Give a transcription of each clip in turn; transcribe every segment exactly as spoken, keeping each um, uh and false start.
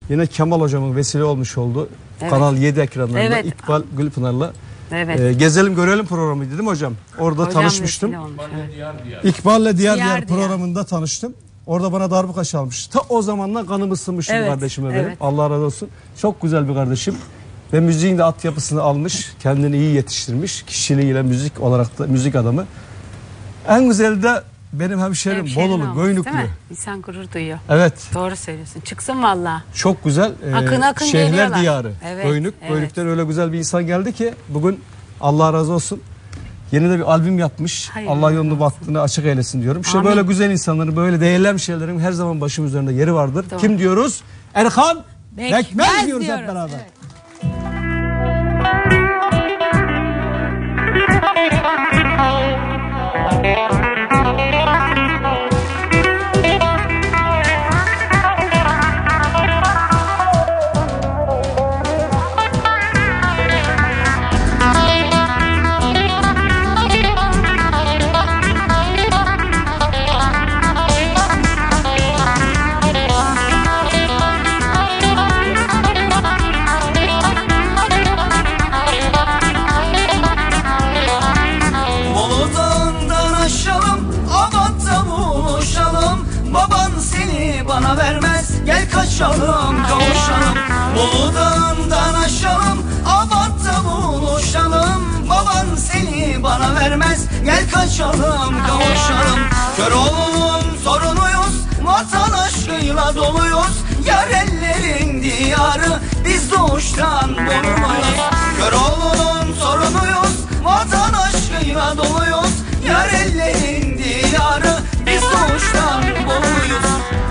Yine Kemal hocamın vesile olmuş oldu. Evet. Kanal yedi ekranlarında evet. İkbal Gülpınar'la evet. e, Gezelim Görelim programıydı değil mi hocam? Orada hocam tanışmıştım. Olmuş, evet. İkbal'le diğer diğer, diğer programında diğer. tanıştım. Orada bana darbuka çalmış. Ta o zamanlar kanım ısınmıştı evet. kardeşime benim. Evet. Allah razı olsun. Çok güzel bir kardeşim. Ve müziğin de altyapısını almış. Kendini iyi yetiştirmiş. Kişiliğiyle müzik olarak da müzik adamı. En güzeli de benim hemşerim, hemşerim Bolulu, Göynüklü. İnsan gurur duyuyor. Evet. Doğru söylüyorsun. Çıksın valla. Çok güzel. Akın akın Şehirler geliyorlar. diyarı. Evet, Göynük. evet. Göynük'ten öyle güzel bir insan geldi ki bugün Allah razı olsun. Yeni de bir albüm yapmış. Hayır, Allah yolunu bahtını açık eylesin diyorum. İşte amin. Böyle güzel insanların, böyle değerli şeylerin her zaman başım üzerinde yeri vardır. Doğru. Kim diyoruz? Erkan Bekmez, Bekmez diyoruz, diyoruz hep beraber. Evet. Bana vermez, gel kaçalım, kavuşalım. Bolu Dağı'ndan aşalım, Abat'ta buluşalım. Baban seni bana vermez, gel kaçalım, kavuşalım. Köroğlu'nun sorunuyuz, vatan aşkıyla doluyuz. Yar ellerin diyarı, biz doğuştan Boluluyuz. Köroğlu'nun sorunuyuz, vatan aşkıyla doluyuz. Yar ellerin diyarı, biz doğuştan Boluluyuz.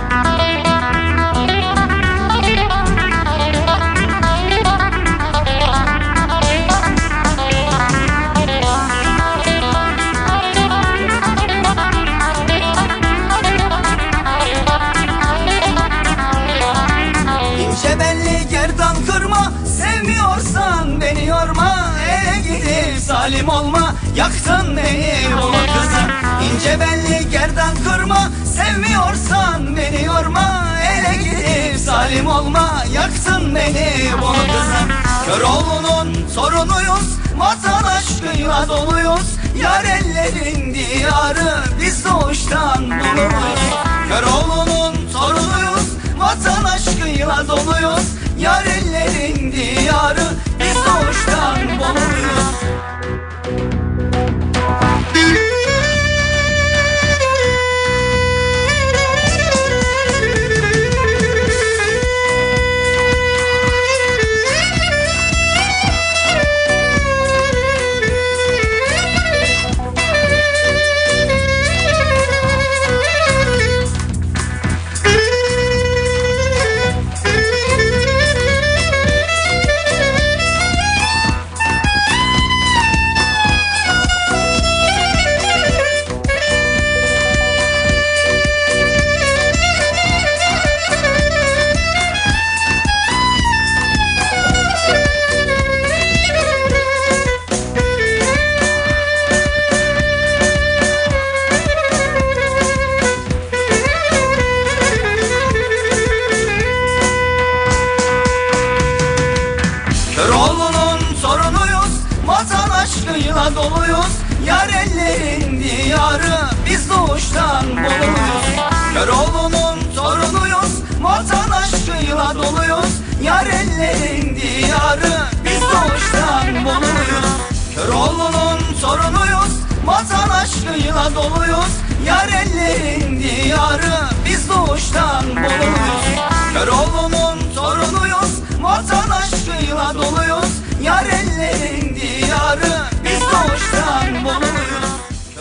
İnce belli gerdan kırma, sevmiyorsan beni yorma. Eve gidip salim olma, yaktın beni Bolu kızı. İnce belli gerdan kırma, sevmiyorsan beni yorma. Eve gidip salim olma, yaktın beni Bolu kızı. Köroğlu'nun sorunuyuz, vatan aşkıyla doluyuz. Yar ellerin diyarı, biz doğuştan Boluluyuz. Köroğlu'nun sorunuyuz, vatan aşkıyla doluyuz. Yar ellerin diyarı, biz doğuştan Boluluyuz. Aşkıyla doluyuz, yar ellerin diyarı, biz doğuştan Boluluyuz. Köroğlu'nun torunuyuz, vatan aşkıyla doluyuz. Yar ellerin diyarı, biz doğuştan Boluluyuz. Köroğlu'nun torunuyuz, vatan aşkıyla doluyuz. Yar ellerin diyarı, biz doğuştan Boluluyuz. Köroğlu'nun torunuyuz, vatan aşkıyla doluyuz. Yar ellerin diyarı, biz doğuştan Boluluyuz.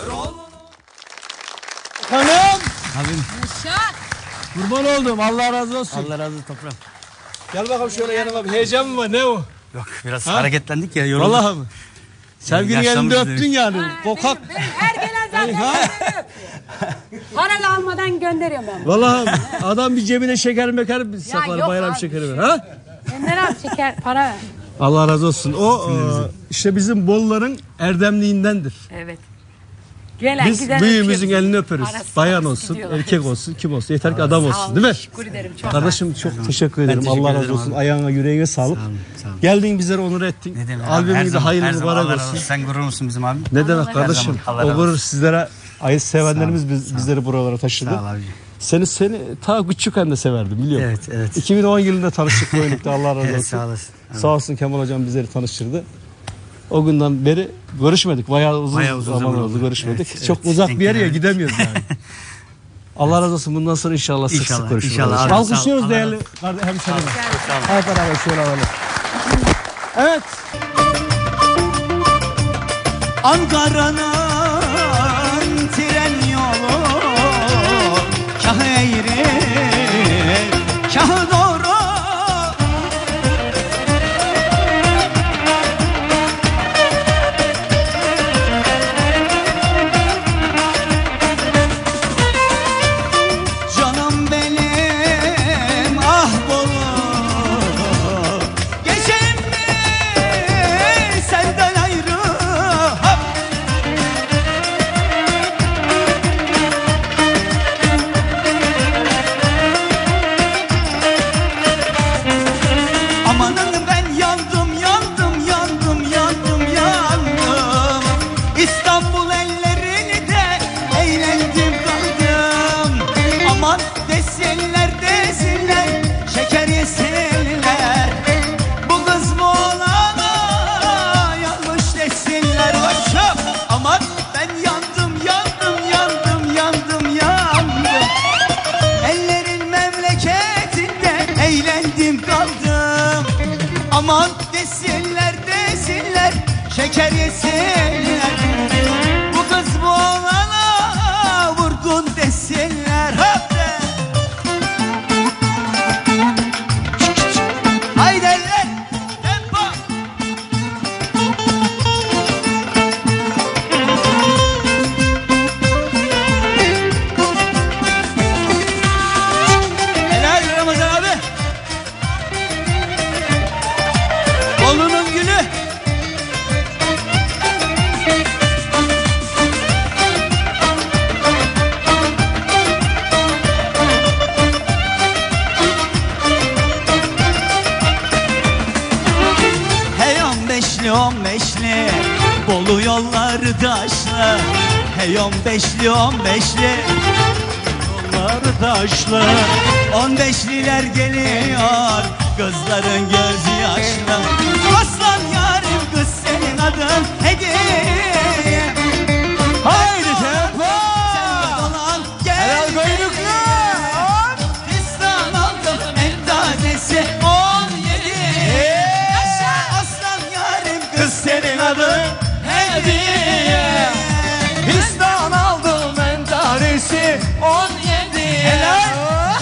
Hanım. Abim. Kurban oldum, Allah razı olsun. Allah razı olsun toprağım. Gel bakalım şöyle yanıma, bir heyecan mı var, ne o? Yok, biraz ha? hareketlendik ya, yorulduk. Vallahi mi? Sevginin elinde öptün yani, ha, kokak. Benim, benim her gelen zaten para almadan gönderiyorum ben. Vallahi adam bir cebine şeker meker saklar, bayram şekeri ver. Ha? Gönder abi şeker, para ver. Allah razı olsun. O e, işte bizim Boluların erdemliğindendir. Evet. Gelen, Biz giden büyüğümüzün öpüyoruz. elini öperiz. Arası Bayan arası olsun, gidiyorlar. erkek olsun, kim olsun. Yeter ki adam Sağ olsun olun, değil mi? teşekkür ederim. Çok Kardeşim çok teşekkür ederim. teşekkür Allah razı ederim olsun. abi. Ayağına yüreğine sağlık. Sağ olun, sağ olun. Geldin bizlere onur ettin. Ne demek abi, her Albümün de zaman, her hayırlı zaman Allah mübarek razı olsun. olsun. Sen gurur musun bizim abi? Ne demek kardeşim? zaman, Allah O razı gurur olsun. sizlere ait sevenlerimiz Sağ ol, biz, sağ ol. bizleri buralara taşıdı. Sağ ol abi. Seni seni ta küçükken de severdim biliyorum. Evet, evet. iki bin on yılında tanıştık böylelikle Allah razı olsun. Evet, sağ olasın. Sağ olsun Kemal hocam bizleri tanıştırdı. O günden beri görüşmedik. Bayağı uzun, Bayağı uzun zaman, zaman oldu oldu. görüşmedik. Evet, Çok evet. uzak Denk bir yere gelemedik. gidemiyoruz yani. Allah razı olsun. Bundan sonra inşallah sık İnşallah, sık görüşürüz. inşallah abi. Alkışlıyoruz Sağ ol. değerli kardeşim. Hemşehrim. Hep beraber şöyle alalım. Evet. Ankara'nın tren yolu kah eğri kah doğru. Canım benim ah bolu geçeyim mi senden ayrı. Hop! Amanın ben yandım yandım yandım yandım yandım. İstanbul ellerini de eğlendim kaldım. Aman desinler desinler şeker yesinler. Bu kız bu olana yanlış desinler. Başım aman ben yandım yandım yandım yandım yandım. Ellerin memleketinde eğlendim kaldım. Aman desinler desinler şeker yesinler. Bu kız bu oğlana vurgun desinler. Hop de. Haydi eller tempo. Helal Ramazan abi. Oğlunun gülü. Hey on beşli on beşli Bolu yolları taşlı. Hey on beşli on beşli yolları taşlı. On beşliler geliyor kızların gözü yaşlı. Aslan yarim kız senin adın hediye. Haydi tempo. Sen de dolan gel. Helal goynuklu. Fistan aldım en tazesi on yedi. Yaşa aslan yarim kız senin adın hediye. Fistan aldım en tanesi on yedi. Helal.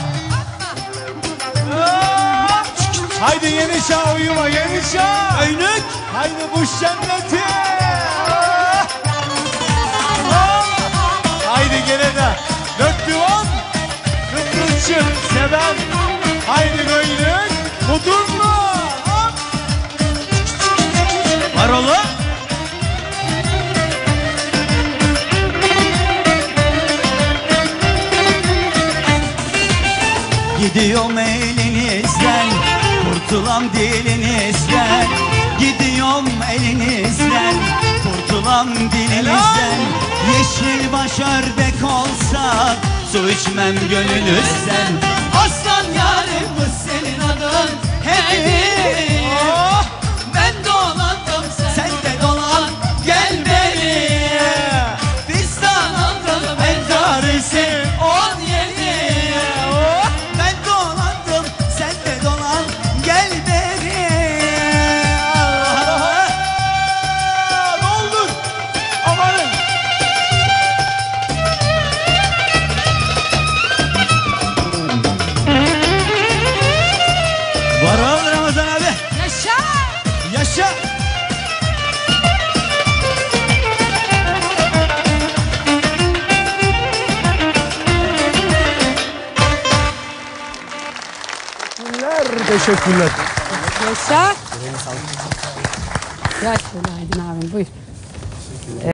Haydi yeni şah uyuma yeni şah. Önlük. Haydi bu cenneti. Haydi gene de. Dörtlü on. Kıtırçık seven. Haydi göynük. Budur mu? Var oğlum. Gidiyorum elinizden, kurtulam dilinizden. Gidiyorum elinizden, kurtulam dilinizden. Yeşil baş ördek olsa, su içmem gönlünüzden. Aslan yarim bu senin adın hediye. Ben dolandım sen de dolan gel beri. Fistan aldım ben tarisi on yedi. Ben dolandım sen de dolan gel beri. Allah Allah. Ne olur? Amanın. Var oğlum Ramazan abi. Yaşa! Yaşa. Teşekkürler. Teşekkürler. Yaşa! Yaş Aydın abim buyur.